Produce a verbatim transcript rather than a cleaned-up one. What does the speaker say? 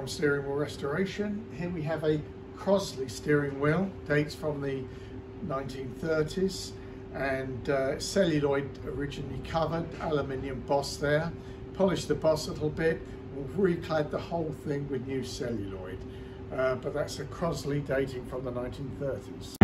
from Steering Wheel Restoration. Here we have a Crosley steering wheel, dates from the nineteen thirties, and uh, celluloid originally covered, aluminium boss there. Polished the boss a little bit, we've reclad the whole thing with new celluloid. Uh, but that's a Crosley dating from the nineteen thirties.